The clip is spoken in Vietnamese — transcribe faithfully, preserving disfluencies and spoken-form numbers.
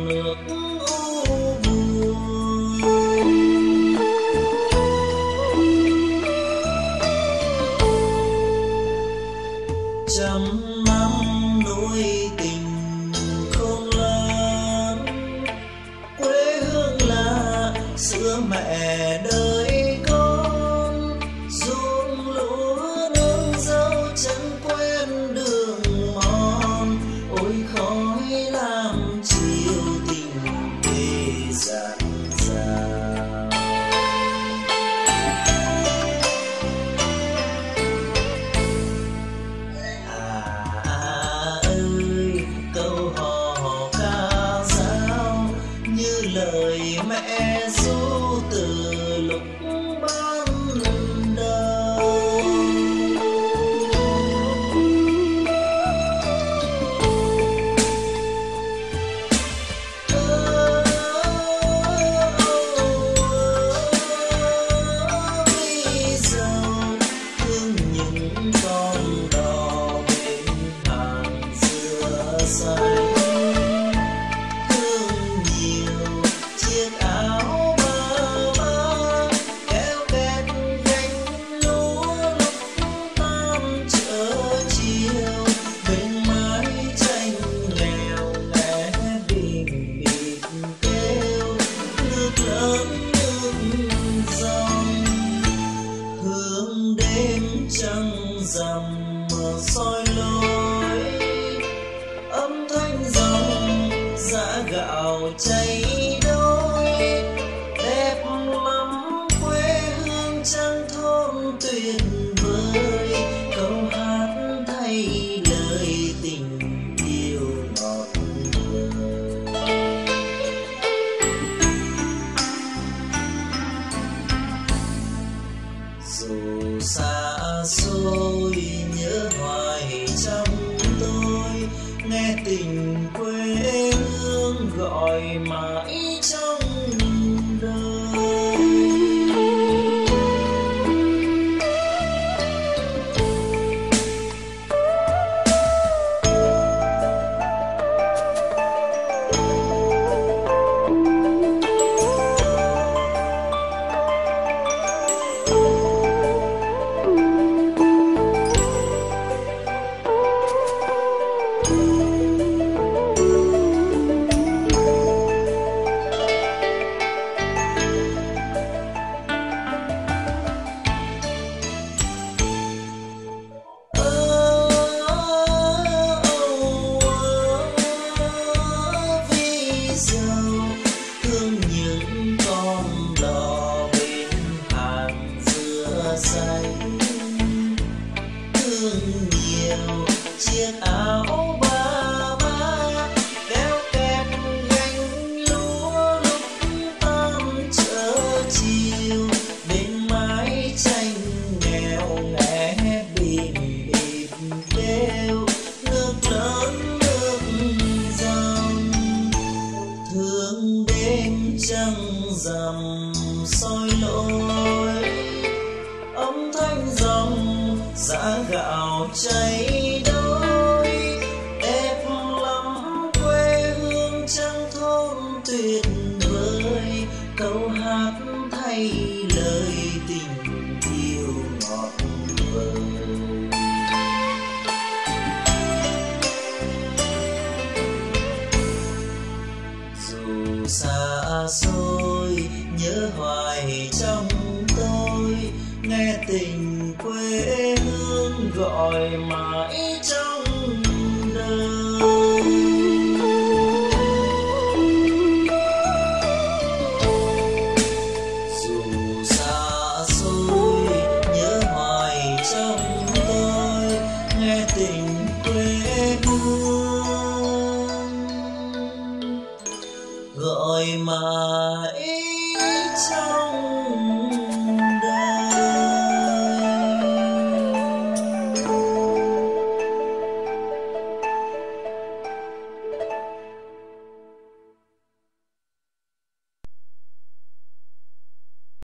nước u buồn. Trăm năm nuôi tình khôn lớn, quê hương là xưa mẹ đời con, ruộng lúa nương dâu chân quen đường mòn, ôi khói làm chiều tình về dạt dào. À ơi câu hò ca dao như lời mẹ ru từ lúc ban đầu. Vì giàu thương những con đò bên hàng dừa xanh, thương nhiều chiếc áo ba ba kéo két gánh lúa lúc tam chợ chiều, bên mái tranh nghèo nghe bình bịt kêu nước lớn nước dòng. Hương đêm trăng rằm mờ soi lối, âm thanh dòng giã gạo cháy đôi, đẹp lắm quê hương trang thôn tuyệt vời, câu hát thay lời tình yêu ngọt ngào. Dù xa xôi nhớ hoài trong tôi, nghe tình quê hương gọi mãi trong đời. Thương những con đò bên hàng dừa xanh, thương nhiều chiếc áo ba ba kéo két gánh lúa lúc tam chợ chiều, bên mái tranh nghèo nghe bình bịt kêu nước lớn nước dòng. Thương đêm trăng rằm soi lối, âm thanh dòng giã gạo cháy đôi, đẹp lắm quê hương trang thôn tuyệt vời, câu hát thay lời tình yêu ngọt vời. Dù xa xôi nhớ hoài trong tôi, nghe tình quê hương gọi mãi trong đời. Dù xa xôi nhớ hoài trong tôi, nghe tình quê hương gọi mãi trong